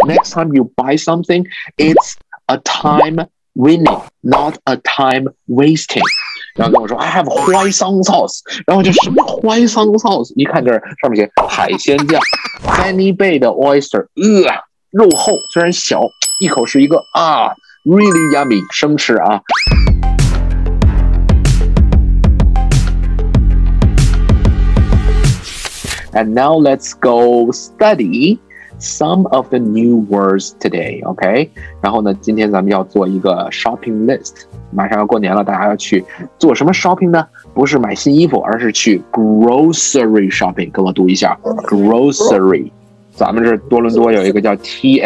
next time you buy something, it's a time winning, not a time wasting。然后跟我说 I have white soy sauce， 然后就什么 white soy sauce， 一看这上面写海鲜酱 Fanny Bay 的 oyster， 肉厚虽然小，一口是一个啊 really yummy， 生吃啊。And now let's go study some of the new words today, OK? 然后呢，今天咱们要做一个 shopping list。马上要过年了，大家要去做什么 shopping 呢？不是买新衣服，而是去 grocery shopping。跟我读一下 grocery。咱们这多伦多有一个叫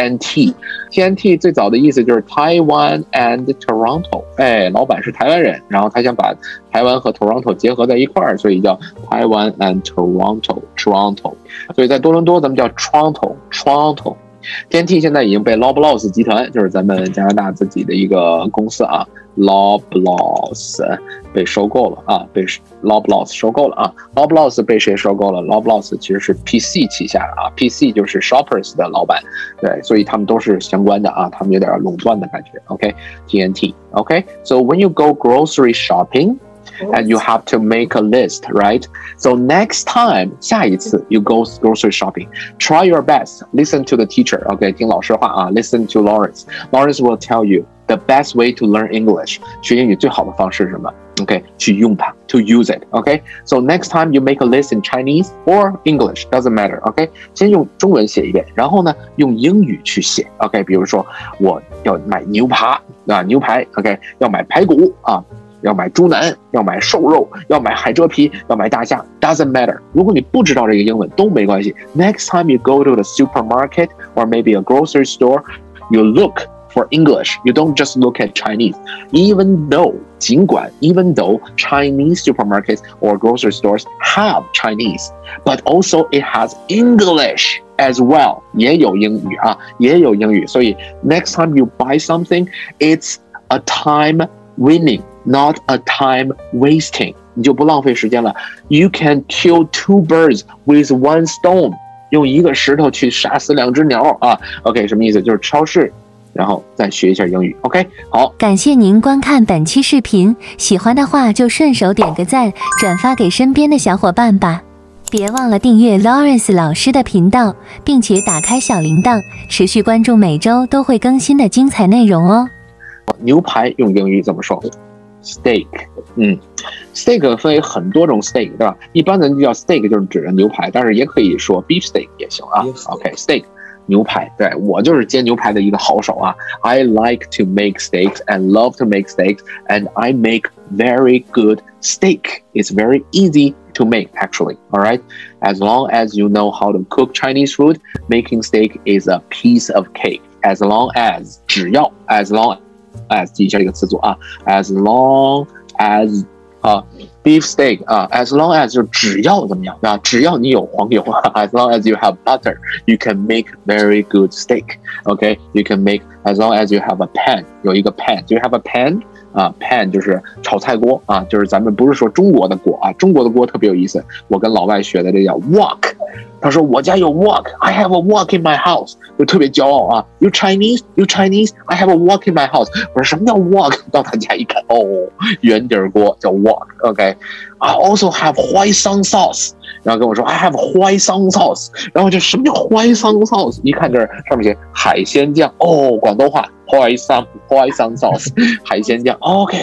TNT 最早的意思就是 Taiwan and Toronto， 老板是台湾人，然后他想把台湾和 Toronto 结合在一块儿，所以叫 Taiwan and Toronto， 所以在多伦多咱们叫 Toronto。TNT 现在已经被 Loblaws 集团，就是咱们加拿大自己的一个公司啊 ，Loblaws 被收购了啊，被 Loblaws 收购了啊。Loblaws 被谁收购了 ？Loblaws 其实是 PC 旗下的啊 ，PC 就是 Shoppers 的老板，对，所以他们都是相关的啊，他们有点垄断的感觉。OK，TNT。OK，so when you go grocery shopping。And you have to make a list, right? So next time, 下一次 you go grocery shopping, try your best. Listen to the teacher. Okay, 听老师话啊。Listen to Lawrence. Lawrence will tell you the best way to learn English. 学英语最好的方式是什么 ？Okay, 去用它 to use it. Okay, so next time you make a list in Chinese or English, doesn't matter. Okay, 先用中文写一遍，然后呢用英语去写。Okay, 比如说我要买牛扒啊，牛排。Okay, 要买排骨啊。要买猪腩，要买瘦肉，要买海蜇皮，要买大虾 ，doesn't matter。如果你不知道这个英文都没关系。Next time you go to the supermarket or maybe a grocery store, you look for English. You don't just look at Chinese. Even though Chinese supermarkets or grocery stores have Chinese, but also it has English as well. 也有英语啊，也有英语。所以 next time you buy something, it's a time winning.Not a time wasting， 你就不浪费时间了。You can kill two birds with one stone， 用一个石头去杀死两只鸟啊。OK， 什么意思？就是超市，然后再学一下英语。OK， 好。 感谢您观看本期视频，喜欢的话就顺手点个赞，转发给身边的小伙伴吧。别忘了订阅 Lawrence 老师的频道，并且打开小铃铛，持续关注每周都会更新的精彩内容哦。 牛排用英语怎么说？Steak， steak 分为很多种 steak， 对吧？一般人就叫 steak， 就是指牛排，但是也可以说 beef steak 也行啊。OK，steak， 牛排，对，我就是煎牛排的一个好手啊。I like to make steaks and love to make steaks, and I make very good steak. It's very easy to make, actually. All right, as long as you know how to cook Chinese food, making steak is a piece of cake. As long as 只要 as long as 记一下这个词组啊 ，as long as beef steak 啊 ，as long as 就只要怎么样啊？只要你有黄油啊 ，as long as you have butter, you can make very good steak. Okay, you can make as long as you have a pan， 有一个 pan，do you have a pan？ pan 就是炒菜锅啊，就是咱们不是说中国的锅啊，中国的锅特别有意思。我跟老外学的这叫 wok， 他说我家有 wok，I have a wok in my house， 就特别骄傲啊。You Chinese，I have a wok in my house。我说什么叫 wok？ 到他家一看，哦，圆底锅叫 wok。OK，I also have white soy sauce。然后跟我说 I have white soy sauce， 然后就什么叫 white soy sauce？ 一看这上面写海鲜酱，哦，广东话 white soy sauce， 海鲜酱。OK，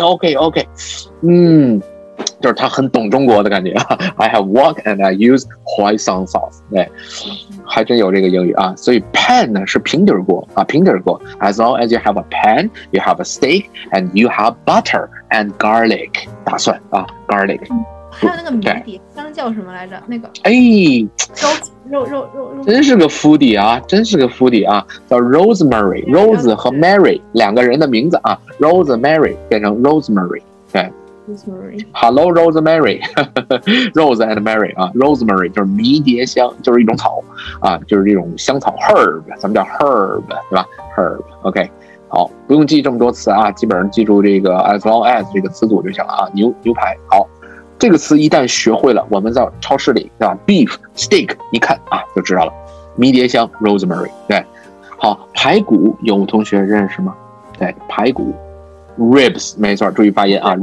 就是他很懂中国的感觉啊。I have wok and I use white soy sauce， 对，还真有这个英语啊。所以 pan 呢是平底锅啊，平底锅。As long as you have a pan, you have a steak, and you have butter and garlic， 大蒜啊 ，garlic。 还有那个迷迭香叫什么来着？那个肉， 真是个 foodie 啊，叫 Rosemary，Rose 和 Mary 两个人的名字啊 ，Rosemary 变成 Rosemary， 对。Hello Rosemary，Rose and Mary 啊 ，Rosemary 就是迷迭香，就是一种草啊，就是这种香草 herb， 咱们叫 herb 对吧 ？herb，OK， 好，不用记这么多词啊，基本上记住这个 as long as 这个词组就行了啊。牛排，好。这个词一旦学会了，我们在超市里，对吧 ？Beef steak， 一看啊就知道了。迷迭香 rosemary， 对，好排骨有同学认识吗？对，排骨 ，ribs 没错，注意发音啊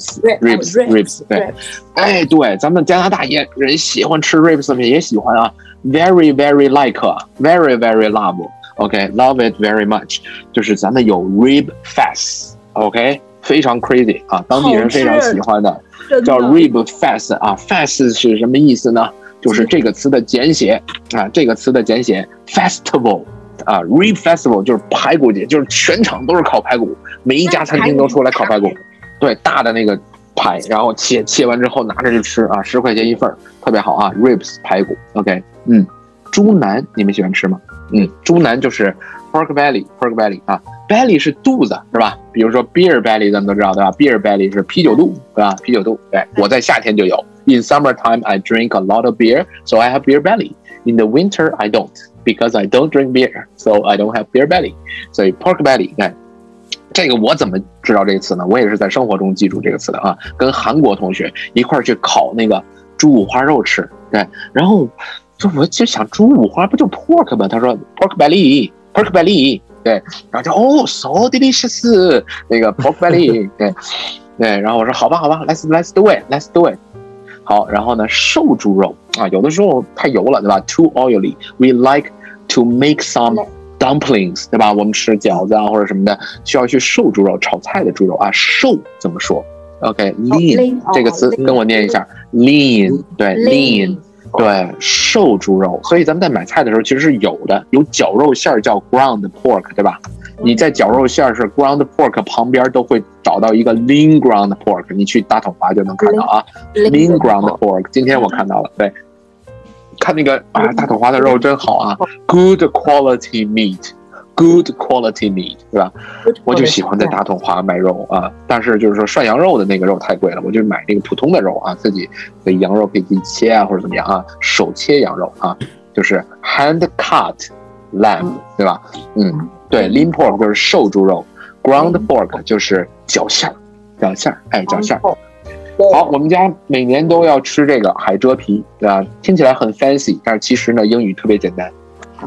，ribs，对，哎，对，咱们加拿大人喜欢吃 ribs， 也喜欢啊 ，very very like，very very love。OK，love it very much， 就是咱们有 rib fest，OK， 非常 crazy 啊，当地人非常喜欢的，叫 rib fest 啊 ，fest 是什么意思呢？就是这个词的简写啊，这个词的简写 festival 啊 ，rib festival 就是排骨节，就是全场都是烤排骨，每一家餐厅都出来烤排骨，对，大的那个排，然后切完之后拿着去吃啊，10块钱一份，特别好啊 ，ribs 排骨 ，OK， 猪腩你们喜欢吃吗？猪腩就是 pork belly 啊 ，belly 是肚子是吧？比如说 beer belly 咱们都知道对吧 ？beer belly 是啤酒肚对吧？啤酒肚，对，我在夏天就有。In summertime, I drink a lot of beer, so I have beer belly. In the winter, I don't, because I don't drink beer, so I don't have beer belly. 所以 pork belly， 这个我怎么知道这个词呢？我也是在生活中记住这个词的啊。跟韩国同学一块去烤那个猪五花肉吃，对，然后我就想猪五花不就 pork 吗？他说 pork belly， 对，然后就so delicious， 那个 pork belly， 对，然后我说好吧，let's do it。好，然后呢，瘦猪肉啊，有的时候太油了，对吧 ？Too oily. We like to make some dumplings， 对吧？我们吃饺子啊或者什么的，需要去瘦猪肉，炒菜的猪肉啊，瘦怎么说 ？OK，lean 这个词跟我念一下 ，lean， 对 ，lean， 对，瘦猪肉。所以咱们在买菜的时候其实是有的，有绞肉馅叫 ground pork， 对吧？你在绞肉馅是 ground pork 旁边都会找到一个 lean ground pork， 你去大统华就能看到啊 ，lean ground pork。今天我看到了，对，看那个啊，大统华的肉真好啊 ，good quality meat， 对吧？我就喜欢在大统华买肉啊，但是就是说涮羊肉的那个肉太贵了，我就买那个普通的肉啊，自己的羊肉可以自己切啊或者怎么样啊，手切羊肉啊，就是 hand cut lamb， 对吧？对 ，lean pork 就是瘦猪肉 ，ground pork 就是绞馅儿，哎，绞馅儿。好，我们家每年都要吃这个海蜇皮，对吧？听起来很 fancy， 但是其实呢，英语特别简单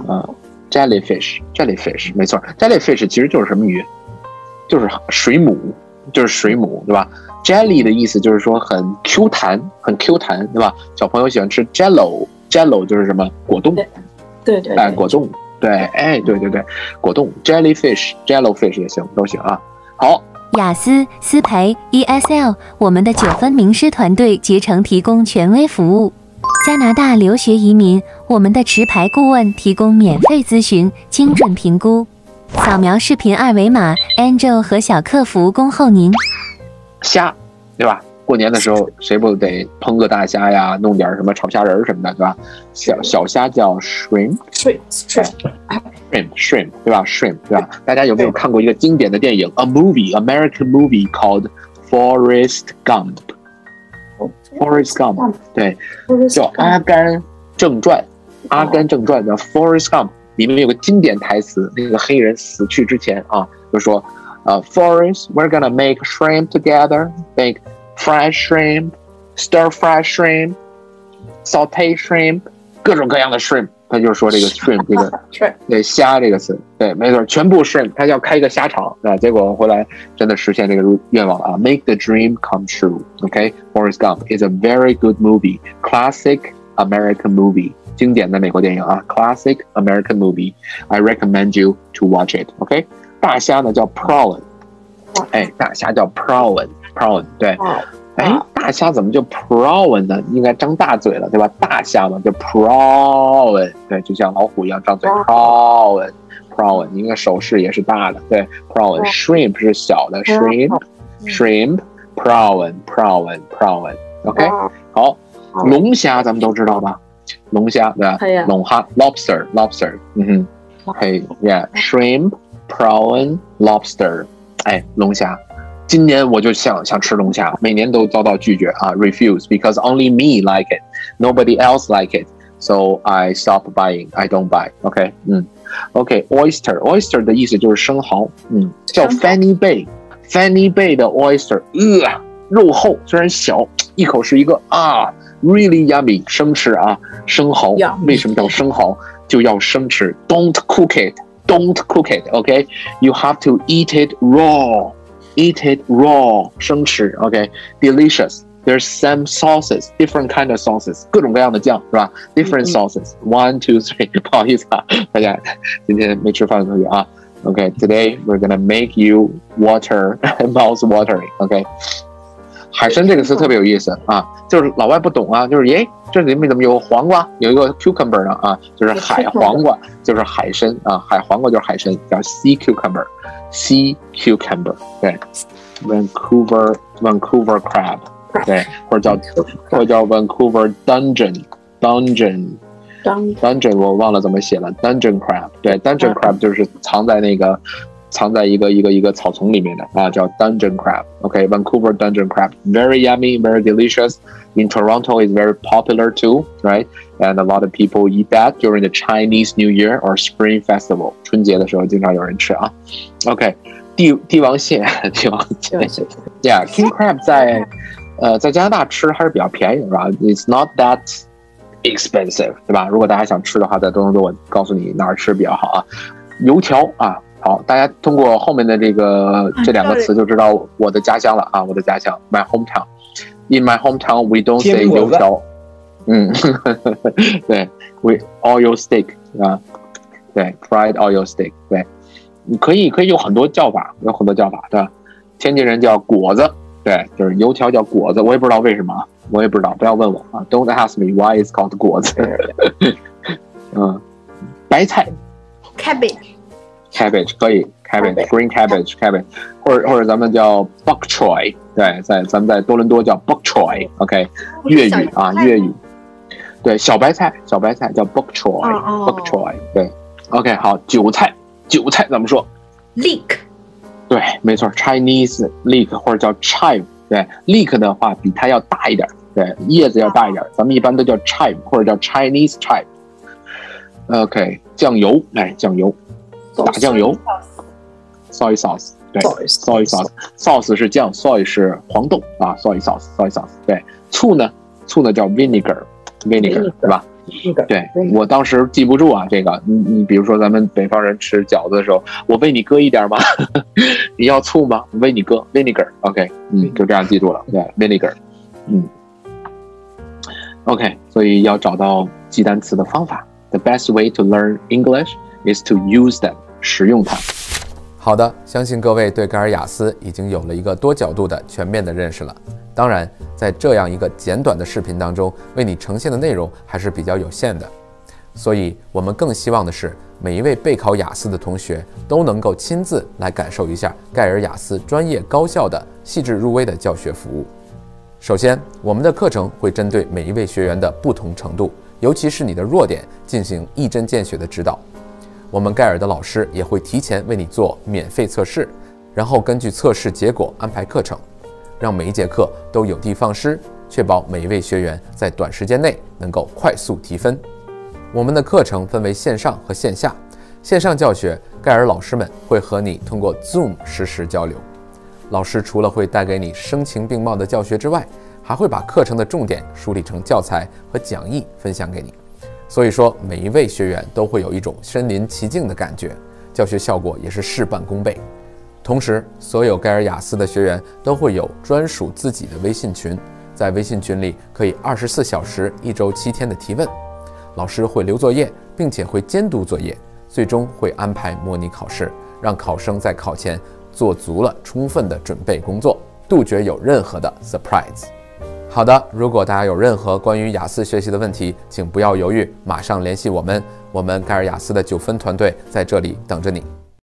，jellyfish， 没错 ，jellyfish 其实就是什么鱼？就是水母，对吧 ？jelly 的意思就是说很 Q 弹，对吧？小朋友喜欢吃 jello 就是什么果冻， 对， 哎，果冻。对，哎，对，果冻 jellyfish 也行，都行啊。好， 雅思、思培、ESL， 我们的9分名师团队竭诚提供权威服务。加拿大留学移民，我们的持牌顾问提供免费咨询、精准评估。扫描视频2维码 ，Angel 和小客服恭候您。 虾，对吧？过年的时候，谁不得烹个大虾呀，弄点什么炒虾仁什么的，对吧？小虾叫 shrimp， 对吧 ？shrimp， 对吧？大家有没有看过一个经典的电影 American movie called Forrest Gump？Forrest Gump， 对，叫《阿甘正传》的 Forrest Gump 里面有个经典台词，那个黑人死去之前啊，就说Forrest, we're gonna make shrimp together, make fried shrimp, stir fried shrimp, saute shrimp， 各种各样的 shrimp， 他就说这个 shrimp 这个对虾这个词，对，没错，全部 shrimp， 他要开一个虾场啊，结果回来真的实现这个愿望啊 ，make the dream come true。OK， Forrest Gump is a very good movie, classic American movie， 经典的美国电影啊 ，classic American movie。I recommend you to watch it。OK， 大虾呢叫 prawn， 哎，大虾叫 prawn， 对。哎，大虾怎么就 prawn 呢？应该张大嘴了，对吧？大虾嘛，就 prawn， 对，就像老虎一样张嘴 prawn， 应该手势也是大的，对 prawn。shrimp 是小的 shrimp， prawn。OK， 好，龙虾咱们都知道吧？龙虾对吧？龙虾 lobster， 嘿 ，yeah，shrimp prawn lobster， 哎，龙虾。今年我就想吃龙虾，每年都遭到拒绝啊 ，refuse because only me like it, nobody else like it, so I stop buying. I don't buy. OK， oyster 的意思就是生蚝，叫 Fanny Bay 的 oyster， 肉厚虽然小，一口是一个啊 ，really yummy， 生吃啊，生蚝，为什么叫生蚝？就要生吃 ，don't cook it。 don't cook it. Okay, you have to eat it raw. Eat it raw. 生吃 OK, delicious. There's some sauces, different kind of sauces. 各种各样的酱是吧 ？Different sauces. 1, 2, 3. 不好意思啊，大家今天没吃饭的同学啊。Okay, today we're gonna make you water, mouth watering. Okay. 海参这个词特别有意思啊，就是老外不懂啊，就是这里面怎么有黄瓜，有一个 cucumber 呢啊，就是海黄瓜，就是海参啊，海黄瓜就是海参，叫 sea cucumber，sea cucumber， 对 ，Vancouver crab， 对，或者叫 Vancouver dungeon， 我忘了怎么写了 ，dungeon crab， 对 ，dungeon crab 就是藏在一个草丛里面的啊，叫 dungeon crab。Okay, Vancouver dungeon crab, very yummy, very delicious. In Toronto, it's very popular too, right? And a lot of people eat that during the Chinese New Year or Spring Festival. 春节的时候经常有人吃啊。Okay, 帝王蟹 ，Yeah, king crab 在加拿大吃还是比较便宜的，是吧 ？It's not that expensive， 对吧？如果大家想吃的话，在多伦多我告诉你哪儿吃比较好啊。油条啊。好，大家通过后面的这两个词就知道我的家乡了啊，我的家乡 ，my hometown. In my hometown, we don't say 油条，对 ，we oil steak 啊，对 ，fried oil steak， 对，你可以有很多叫法，对吧？天津人叫果子，对，就是油条叫果子，我也不知道为什么，我也不知道，不要问我啊 ，Don't ask me why it's called 果子。白菜 ，cabbage 可以 ，green cabbage， 或者咱们叫 bok choy， 对，咱们在多伦多叫 bok choy，OK， 粤语啊，粤语，对，小白菜叫 bok choy，bok choy， 对 ，OK， 好，韭菜怎么说 ？leek， 对，没错 ，Chinese leek 或者叫 chive， 对 ，leek 的话比它要大一点，对，叶子要大一点，咱们一般都叫 chive 或者叫 Chinese chive。OK， 酱油，酱油。打酱油 ，soy sauce， 对 ，soy sauce 是酱 ，soy 是黄豆啊 ，soy sauce， 对，醋呢叫 vinegar， 对吧？对，我当时记不住啊，这个，你比如说咱们北方人吃饺子的时候，我为你搁一点吗？你要醋吗？我为你搁 vinegar，OK， 就这样记住了，对 ，vinegar， OK， 所以要找到记单词的方法 ，the best way to learn English is to use them。使用它。 好的，相信各位对盖尔雅思已经有了一个多角度的全面的认识了。当然，在这样一个简短的视频当中，为你呈现的内容还是比较有限的，所以我们更希望的是每一位备考雅思的同学都能够亲自来感受一下盖尔雅思专业高效的细致入微的教学服务。首先，我们的课程会针对每一位学员的不同程度，尤其是你的弱点进行一针见血的指导。我们盖尔的老师也会提前为你做免费测试，然后根据测试结果安排课程，让每一节课都有的放矢，确保每一位学员在短时间内能够快速提分。我们的课程分为线上和线下，线上教学，盖尔老师们会和你通过 Zoom 实时交流。老师除了会带给你声情并茂的教学之外，还会把课程的重点梳理成教材和讲义分享给你。所以说，每一位学员都会有一种身临其境的感觉，教学效果也是事半功倍。同时，所有盖尔雅思的学员都会有专属自己的微信群，在微信群里可以24小时、1周7天的提问，老师会留作业，并且会监督作业，最终会安排模拟考试，让考生在考前做足了充分的准备工作，杜绝有任何的 surprise。好的，如果大家有任何关于雅思学习的问题，请不要犹豫，马上联系我们，盖尔雅思的9分团队在这里等着你。